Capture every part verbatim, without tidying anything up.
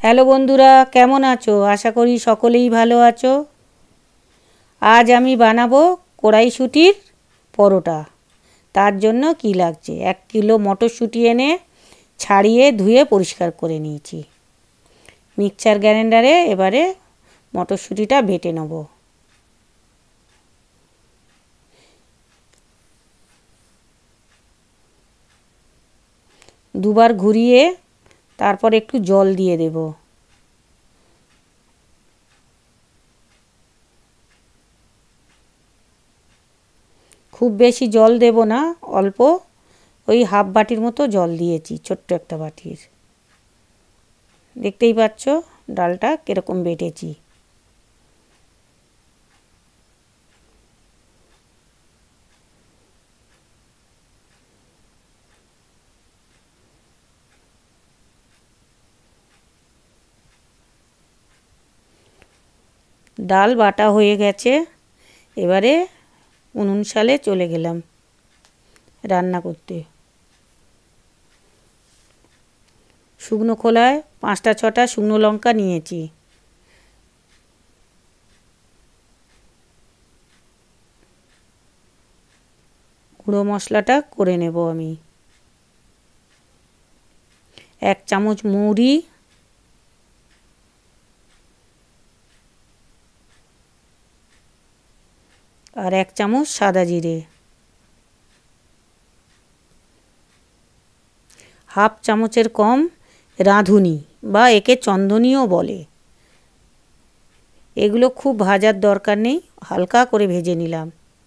Hello বন্ধুরা, কেমন আছো? আশা করি সকলেই ভালো আছো। আজ আমি বানাবো কড়াইশুঁটির পরোটা। তার জন্য কি লাগছে, এক কিলো মটরশুঁটি এনে ছাড়িয়ে ধুয়ে পরিষ্কার করে নিয়েছি। মিক্সচার গ্রাইন্ডারে এবারে মটরশুঁটিটা বেটে নেব। দুবার ঘুরিয়ে তারপর একটু জল দিয়ে দেব। খুব বেশি জল দেব না, অল্প ওই হাফ বাটির মতো জল দিয়েছি, ছোট্ট একটা বাটির। দেখতেই পাচ্ছ ডালটা কীরকম বেটেছি। ডাল বাটা হয়ে গেছে, এবারে উনুন শালে চলে গেলাম রান্না করতে। শুকনো খোলায় পাঁচটা ছটা শুকনো লঙ্কা নিয়েছি। গুঁড়ো মশলাটা করে নেব আমি। এক চামচ মৌরি, আর এক চামচ সাদা জিরে, হাফ চামচের কম রাঁধুনি বা একে চন্দনীও বলে। এগুলো খুব ভাজার দরকার নেই, হালকা করে ভেজে নিলাম।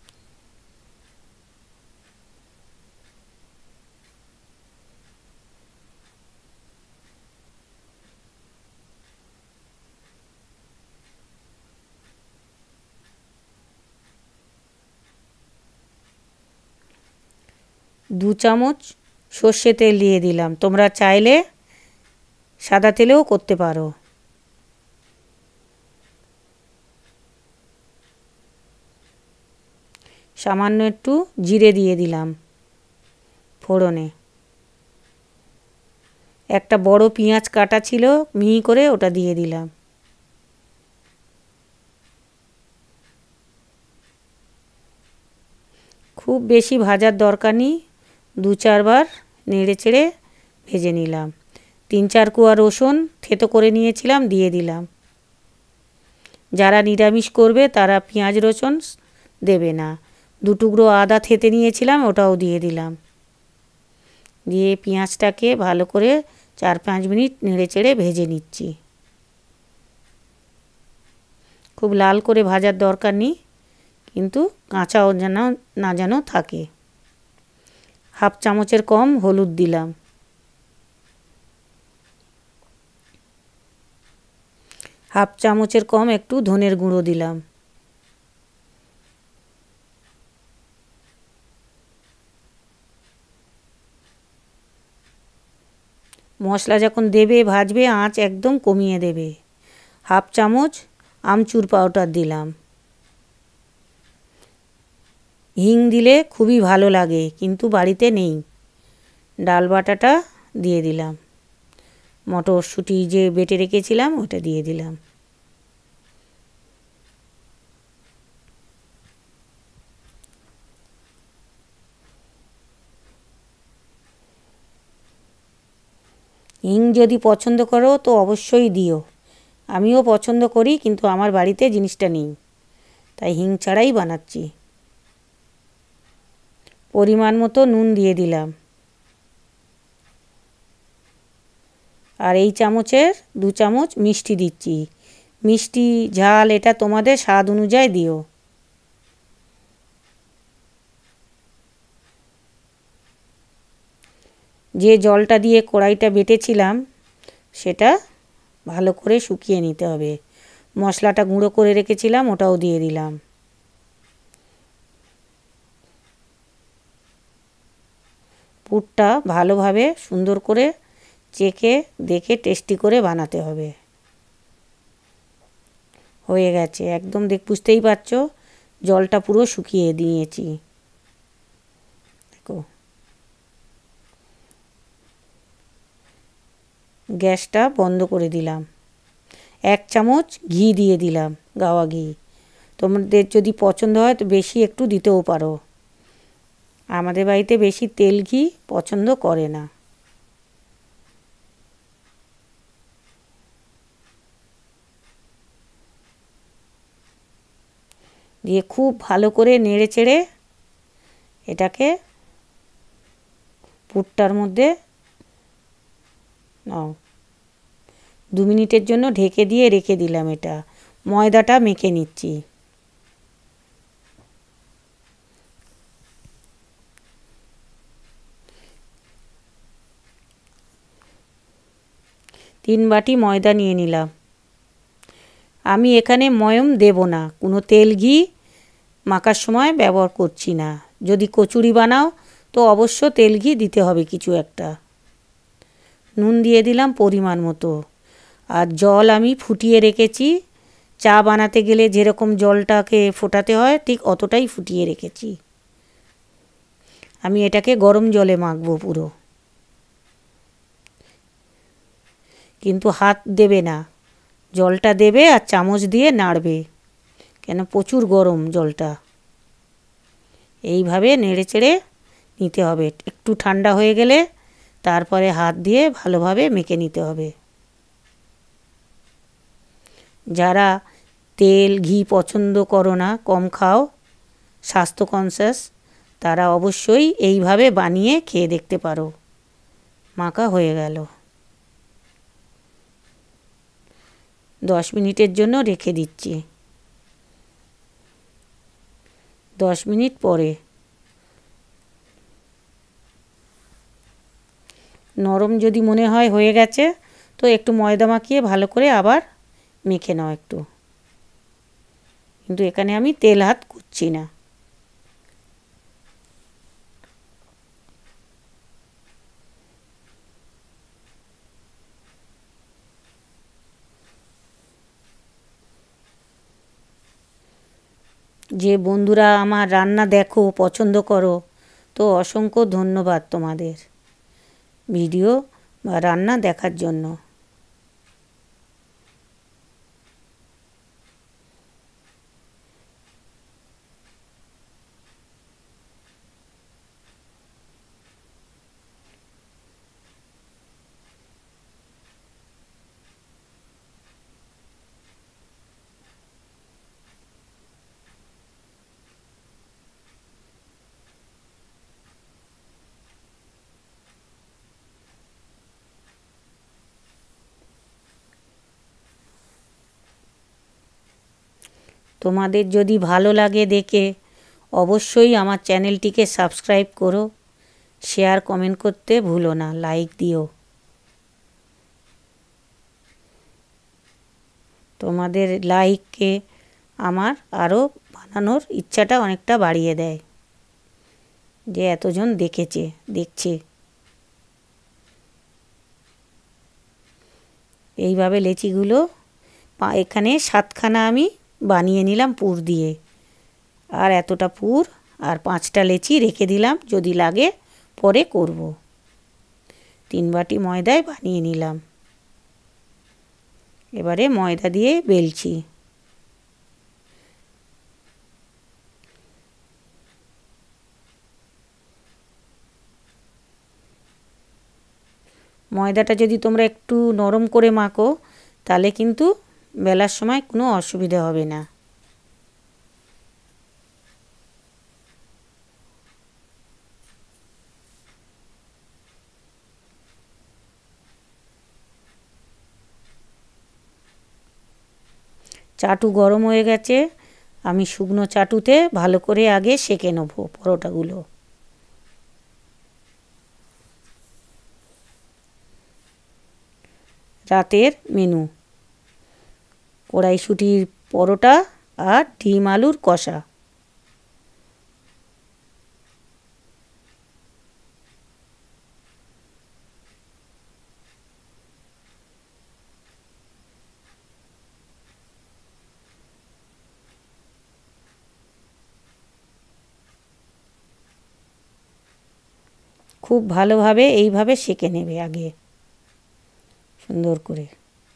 দু চামচ সর্ষে তেল দিয়ে দিলাম, তোমরা চাইলে সাদা তেলেও করতে পারো। সামান্য একটু জিরে দিয়ে দিলাম ফোড়নে। একটা বড় পেঁয়াজ কাটা ছিল মিহি করে, ওটা দিয়ে দিলাম। খুব বেশি ভাজার দরকার নেই, দু চারবার নেড়ে চেড়ে ভেজে নিলাম। তিন চার কোয়া রসুন থেতো করে নিয়েছিলাম, দিয়ে দিলাম। যারা নিরামিষ করবে তারা পেঁয়াজ রসুন দেবে না। দু টুকরো আদা থেতে নিয়েছিলাম, ওটাও দিয়ে দিলাম। দিয়ে পেঁয়াজটাকে ভালো করে চার পাঁচ মিনিট নেড়ে চেড়ে ভেজে নিচ্ছি। খুব লাল করে ভাজার দরকার নেই, কিন্তু কাঁচাও যেন না যেন থাকে। হাফ চামচের কম হলুদ দিলাম। হাফ চামচের কম একটু ধনের গুঁড়ো দিলাম। মশলা যখন দেবে ভাজবে, আঁচ একদম কমিয়ে দেবে। হাফ চামচ আমচুর পাউডার দিলাম। হিং দিলে খুবই ভালো লাগে, কিন্তু বাড়িতে নেই। ডাল বাটাটা দিয়ে দিলাম, মটরশুঁটি যে বেটে রেখেছিলাম ওটা দিয়ে দিলাম। হিং যদি পছন্দ করো তো অবশ্যই দিও। আমিও পছন্দ করি, কিন্তু আমার বাড়িতে জিনিসটা নেই, তাই হিং ছাড়াই বানাচ্ছি। পরিমাণ মতো নুন দিয়ে দিলাম। আর এই চামচের দু চামচ মিষ্টি দিচ্ছি। মিষ্টি ঝাল এটা তোমাদের স্বাদ অনুযায়ী দিও। যে জলটা দিয়ে কড়াইটা বেটেছিলাম সেটা ভালো করে শুকিয়ে নিতে হবে। মশলাটা গুঁড়ো করে রেখেছিলাম, ওটাও দিয়ে দিলাম। পুরটা ভালোভাবে সুন্দর করে চেখে দেখে টেস্টি করে বানাতে হবে। হয়ে গেছে একদম, দেখ বুঝতেই পারছো জলটা পুরো শুকিয়ে দিয়েছি। দেখো গ্যাসটা বন্ধ করে দিলাম। এক চামচ ঘি দিয়ে দিলাম, গাওয়া ঘি। তোমাদের যদি পছন্দ হয় তো বেশি একটু দিতেও পারো। আমাদের বাড়িতে বেশি তেল ঘি পছন্দ করে না। দিয়ে খুব ভালো করে নেড়ে চেড়ে এটাকে পুরটার মধ্যে নাও। দু মিনিটের জন্য ঢেকে দিয়ে রেখে দিলাম। এটা ময়দাটা মেখে নিচ্ছি। তিন বাটি ময়দা নিয়ে নিলাম। আমি এখানে ময়ম দেব না, কোনো তেল ঘি মাখার সময় ব্যবহার করছি না। যদি কচুরি বানাও তো অবশ্য তেল ঘি দিতে হবে কিছু একটা। নুন দিয়ে দিলাম পরিমাণ মতো। আর জল আমি ফুটিয়ে রেখেছি। চা বানাতে গেলে যেরকম জলটাকে ফোটাতে হয় ঠিক অতটাই ফুটিয়ে রেখেছি। আমি এটাকে গরম জলে মাখবো পুরো, কিন্তু হাত দেবে না। জলটা দেবে আর চামচ দিয়ে নাড়বে, কেন প্রচুর গরম জলটা। এইভাবে নেড়ে চেড়ে নিতে হবে। একটু ঠান্ডা হয়ে গেলে তারপরে হাত দিয়ে ভালোভাবে মেখে নিতে হবে। যারা তেল ঘি পছন্দ করো না, কম খাও, স্বাস্থ্য কনসিয়াস, তারা অবশ্যই এইভাবে বানিয়ে খেয়ে দেখতে পারো। মাখা হয়ে গেল। দশ মিনিটের জন্য রেখে দিচ্ছি। দশ মিনিট পরে নরম যদি মনে হয় হয়ে গেছে তো একটু ময়দা মাখিয়ে ভালো করে আবার মেখে নাও একটু। কিন্তু এখানে আমি তেল হাত করছি না। যে বন্ধুরা আমার রান্না দেখো, পছন্দ করো, তো অসংখ্য ধন্যবাদ তোমাদের ভিডিও বা রান্না দেখার জন্য। তোমাদের যদি ভালো লাগে দেখে অবশ্যই আমার চ্যানেলটিকে সাবস্ক্রাইব করো, শেয়ার কমেন্ট করতে ভুলো না, লাইক দিও। তোমাদের লাইককে আমার আরও বানানোর ইচ্ছাটা অনেকটা বাড়িয়ে দেয়, যে এতজন দেখেছে দেখছে। এইভাবে লেচিগুলো এখানে সাতখানা আমি বানিয়ে নিলাম পুর দিয়ে। আর এতটা পুর আর পাঁচটা লেচি রেখে দিলাম, যদি লাগে পরে করব। তিন বাটি ময়দায় বানিয়ে নিলাম। এবারে ময়দা দিয়ে বেলছি। ময়দাটা যদি তোমরা একটু নরম করে মাখো তাহলে কিন্তু বেলার সময় কোনো অসুবিধা হবে না। চাটু গরম হয়ে গেছে। আমি শুকনো চাটুতে ভালো করে আগে সেঁকে নেবো পরোটাগুলো। রাতের মেনু কড়াইশুঁটির পরোটা আর ডিম আলুর কষা। খুব ভালোভাবে এইভাবে সেঁকে নেবে আগে। সুন্দর করে।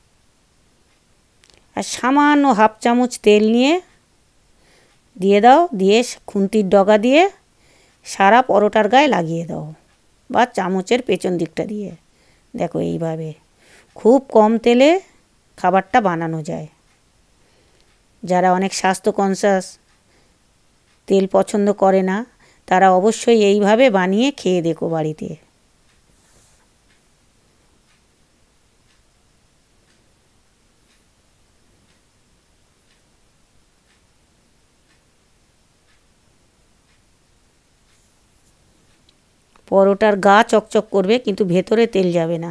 আর সামান্য হাফ চামচ তেল নিয়ে দিয়ে দাও, দিয়ে খুন্তির ডগা দিয়ে সারা পরোটার গায়ে লাগিয়ে দাও, বা চামচের পেছন দিকটা দিয়ে। দেখো এইভাবে খুব কম তেলে খাবারটা বানানো যায়। যারা অনেক স্বাস্থ্য কনসাস, তেল পছন্দ করে না, তারা অবশ্যই এইভাবে বানিয়ে খেয়ে দেখো বাড়িতে। পরোটার গা চকচক করবে, কিন্তু ভেতরে তেল যাবে না।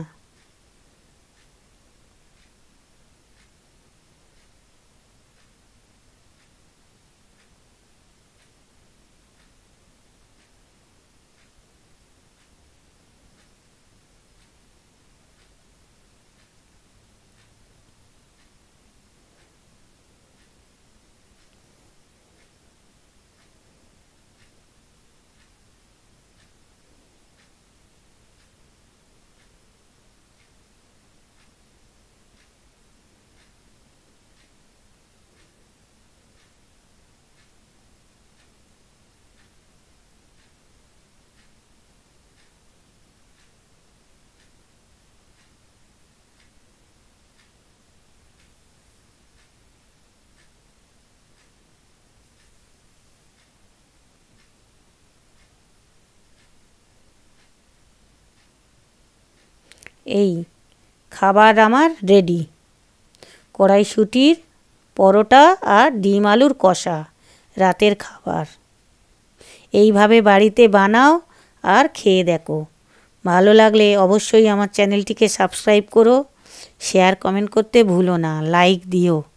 এই খাবার আমার রেডি। কড়াইশুঁটির পরোটা আর ডিম আলুর কষা, রাতের খাবার। এইভাবে বাড়িতে বানাও আর খেয়ে দেখো। ভালো লাগলে অবশ্যই আমার চ্যানেলটিকে সাবস্ক্রাইব করো, শেয়ার কমেন্ট করতে ভুলো না, লাইক দিও।